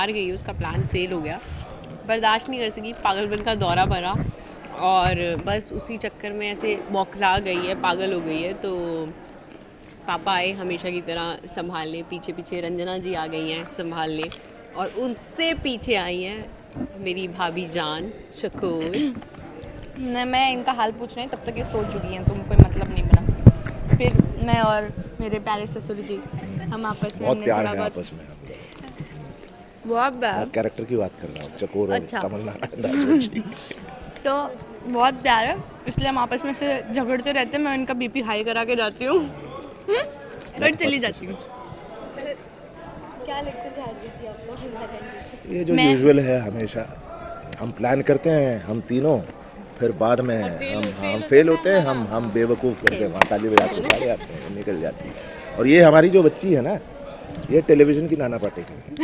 हार गई, उसका प्लान फेल हो गया, बर्दाश्त नहीं कर सकी, पागलपन का दौरा भरा और बस उसी चक्कर में ऐसे बौखला गई है, पागल हो गई है। तो पापा आए हमेशा की तरह संभालने, पीछे पीछे रंजना जी आ गई हैं संभालने, और उनसे पीछे आई हैं मेरी भाभी जान शकूर। मैं इनका हाल पूछ रही हूँ तब तक ये सोच चुकी हैं, तो कोई मतलब नहीं बना। फिर मैं और मेरे प्यारे ससुर जी हम आपस में बहुत प्यार है आपस में। बहुत प्यार, कैरेक्टर की बात कर रहा हूँ, चकोर और कमल नारायण जी। तो बहुत प्यार है, इसलिए हम आपस में से झगड़ते रहते हैं। मैं इनका बीपी हाई करा के जाती हूँ और चली जाती हूँ। क्या लेक्चर झाड़ रही थी आपको? ये जो यूजुअल है, हमेशा हम प्लान करते हैं हम तीनों, फिर बाद में हम फेल होते हैं, हम बेवकूफ़ करके वहाँ ताली बजाते चले आते हैं, निकल जाती है। और ये हमारी जो बच्ची है ना, ये टेलीविजन की नाना पाटेकर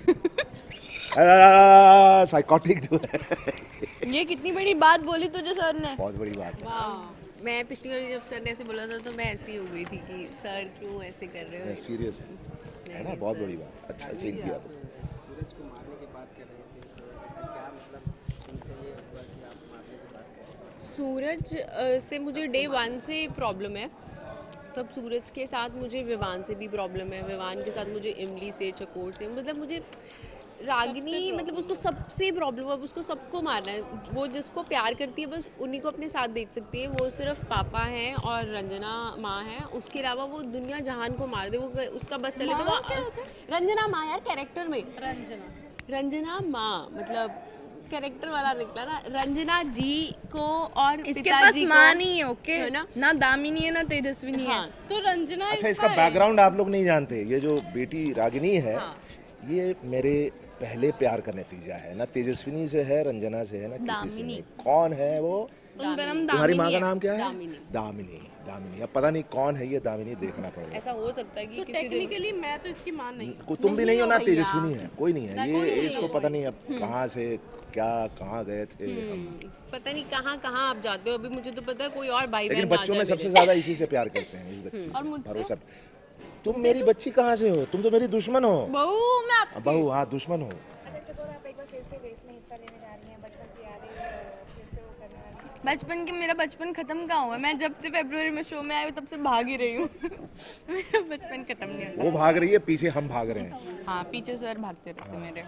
है, साइकोटिक जो है। ये कितनी बड़ी बात बोली तुझे सर ने। बहुत बड़ी बात है। मैं पिछली बार जब सर ने ऐसे बोला था तो मैं ऐसी हो गई थी कि सर क्यों ऐसे कर रहे हो। सीरियस है ना, बहुत बड़ी बात। अच्छा सीख दिया तो। सूरज को मारने की बात कर रहे थे, तो ऐसा क्या मतलब उनसे ये हुआ कि आप मारने की बात कर रहे हैं? सूरज से मुझे डे 1 से प्रॉब्लम है, तो अब सूरज के साथ मुझे विवान से भी प्रॉब्लम है, विवान के साथ मुझे इमली से, चकोर से, मतलब मुझे रागिनी, मतलब उसको सबसे प्रॉब्लम है, उसको सबको मारना है। वो जिसको प्यार करती है बस उन्हीं को अपने साथ देख सकती है। वो सिर्फ पापा हैं और रंजना माँ है, उसके अलावा वो दुनिया जहान को मार दे, वो उसका बस चले। तो वो रंजना माँ यार, कैरेक्टर में रंजना माँ मतलब कैरेक्टर वाला निकला ना, रंजना जी को और इसके पास माँ नहीं है, ओके है ना दामिनी है ना तेजस्विनी है। तो रंजना अच्छा, इसका बैकग्राउंड आप लोग नहीं जानते। ये जो बेटी रागिनी है, ये मेरे पहले प्यार का नतीजा है ना। तेजस्विनी से है, रंजना से है ना, किसी से नहीं। कौन है वो? तुम्हारी माँ का नाम क्या है? दामिनी। दामिनी। अब पता नहीं कौन है ये दामिनी, देखना पड़ेगा। ऐसा हो सकता है कि तो टेक्निकली मैं तो इसकी मां नहीं, तुम भी नहीं हो ना, तेजस्विनी है, कोई नहीं है। ये इसको पता नहीं अब कहाँ से क्या कहाँ गए थे। पता नहीं कहाँ कहाँ आप जाते हो। अभी मुझे तो पता है कोई और भाई लेकिन बहन बच्चों में सबसे ज्यादा इसी से प्यार करते हैं, इस बच्ची और मुझसे? भरोसा। तुम मेरी बच्ची कहाँ से हो? तुम तो मेरी दुश्मन हो। बहू मैं आपकी बहू, हाँ दुश्मन हो। अच्छा चकोर, आप एक बार फिर से रेस में हिस्सा लेने जा रही हैं, बचपन की यादें फिर से वो करने वाली हैं। बचपन के, मेरा बचपन खत्म कहाँ हुआ? मैं जब से फरवरी में शो में आई हूँ तब से भाग ही रही हूँ। मेरा बचपन खत्म नहीं हुआ। वो भाग रही है, पीछे हम भाग रहे हैं। हाँ, पीछे सर भागते रहते मेरे।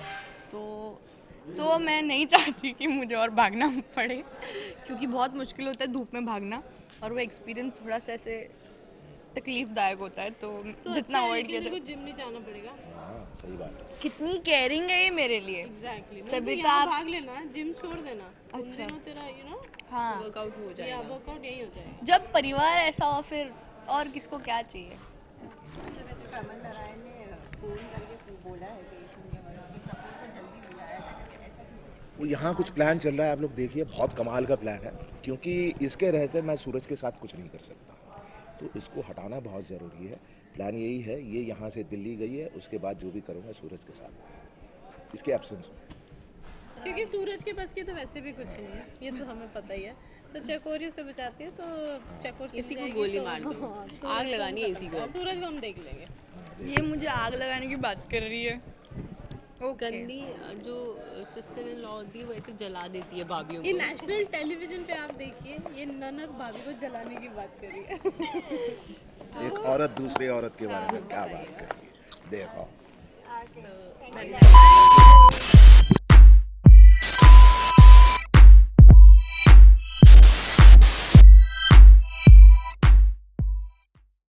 तो मैं नहीं चाहती कि मुझे और भागना पड़े, क्योंकि बहुत मुश्किल होता है धूप में भागना, और वो एक्सपीरियंस थोड़ा सा ऐसे तकलीफदायक होता है। तो जितना अवॉइड किया जाए। जिम नहीं जाना पड़ेगा। हाँ सही बात है। कितनी केयरिंग है ये मेरे लिए। एग्जैक्टली, तभी तभी तो आप भाग लेना, जिम छोड़ देना। अच्छा, तेरा हाँ, वर्कआउट हो जाएगा। या वर्कआउट यही हो जाएगा। जब परिवार ऐसा हो फिर और किसको क्या चाहिए। अच्छा, वैसे कमल नारायण ने फोन करके बोला है कि शून्य बना के चकोर को जल्दी बुलाया जाए, ऐसा कुछ? वो यहाँ कुछ प्लान चल रहा है, आप लोग देखिए, बहुत कमाल का प्लान है। क्योंकि इसके रहते मैं सूरज के साथ कुछ नहीं कर सकता, तो इसको हटाना बहुत ज़रूरी है। प्लान यही है, ये यहाँ से दिल्ली गई है, उसके बाद जो भी करूँगा सूरज के साथ, इसके एब्सेंस में। क्योंकि सूरज के पास की तो वैसे भी कुछ नहीं है, ये तो हमें पता ही है। तो चकोरी से बचाती है, तो चकोर इसी को गोली मार दो, आग लगानी है इसी को। सूरज को हम देख लेंगे। ये मुझे आग लगाने की बात कर रही है। गंदी जो सिस्टर इन लॉ होती है वो ऐसे जला देती है भाभियों ये को। नेशनल टेलीविजन पे आप देखिए, ये ननद भाभी को जलाने की बात कर रही है। एक औरत दूसरी औरत के बारे में क्या बात करिए, देखो। धन्यवाद।